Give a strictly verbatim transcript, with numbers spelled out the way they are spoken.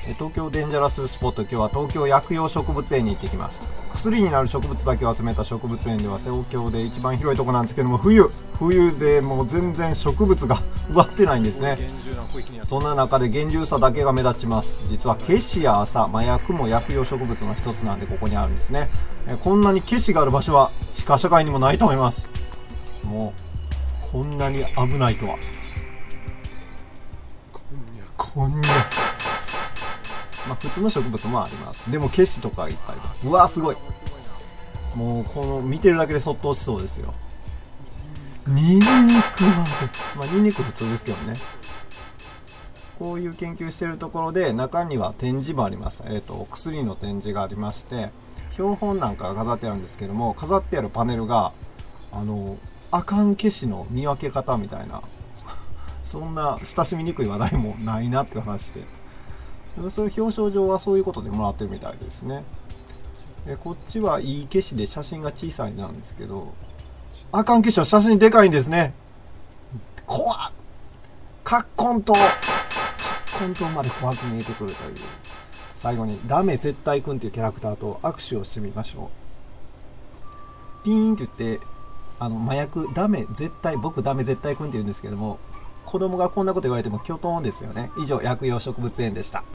東京デンジャラススポット、今日は東京薬用植物園に行ってきました。薬になる植物だけを集めた植物園では東京で一番広いとこなんですけども、冬冬でもう全然植物が植わってないんですね。そんな中で厳重さだけが目立ちます。実はケシや麻、麻薬も薬用植物の一つなんでここにあるんですね。こんなにケシがある場所は地下社会にもないと思います。もうこんなに危ないとは。こんにゃく、まあ普通の植物もあります。でもケシとかいっぱいある。うわーすごい。もうこの見てるだけでそっと落ちそうですよ。ニンニクまで、まあニンニク普通ですけどね。こういう研究してるところで中には展示もあります。えっと薬の展示がありまして、標本なんかが飾ってあるんですけども、飾ってあるパネルがあのアカンケシの見分け方みたいなそんな親しみにくい話題もないなって話で、そういう表彰状はそういうことでもらってるみたいですね。えこっちはいい消しで写真が小さいなんですけど、アカン消しは写真でかいんですね。怖っ。カッコン島、カッコン島まで怖く見えてくるという。最後にダメ絶対くんというキャラクターと握手をしてみましょう。ピーンって言って、あの麻薬ダメ絶対、僕ダメ絶対くんって言うんですけども、子供がこんなこと言われてもキョトンですよね。以上、薬用植物園でした。